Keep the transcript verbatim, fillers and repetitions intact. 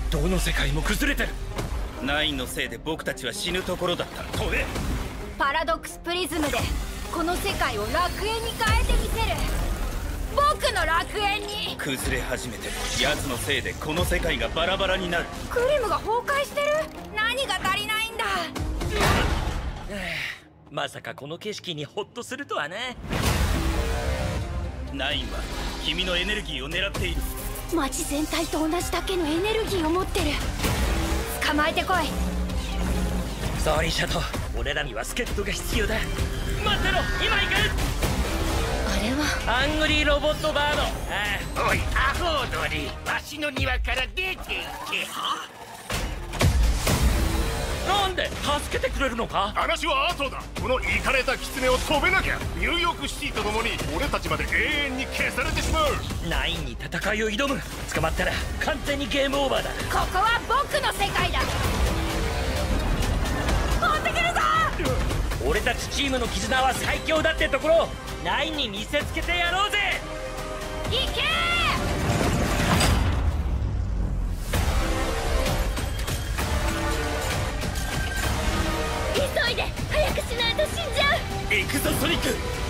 どの世界も崩れてる。 ナインのせいで僕たちは死ぬところだった。 飛べ。 パラドックスプリズムでこの世界を楽園に変えてみせる。僕の楽園に。 崩れ始めてる。奴のせいでこの世界がバラバラになる。 クリムが崩壊してる。何が足りないんだ。 まさかこの景色にホッとするとはね。 ナインは君のエネルギーを狙っている。 街全体と同じだけのエネルギーを持ってる。捕まえてこい。 ソーリーシャドウ、俺らには助っ人が必要だ。待ってろ、今行く。 あれはハングリーロボットバード。 ああ、おいアホウドリ、わしの庭から出ていけ。はなんで助けてくれるのか。 話は後だ。このイカれたキツネを飛べなきゃニューヨークシティと共に俺たちまで永遠に消されてしまう。 ナインに戦いを挑む。捕まったら完全にゲームオーバーだ。 ここは僕の世界だ。持ってくるぞ。 俺たちチームの絆は最強だってところナインに見せつけてやろうぜ。 行けー。急いで、早くしないと死んじゃう。 行くぞソニック。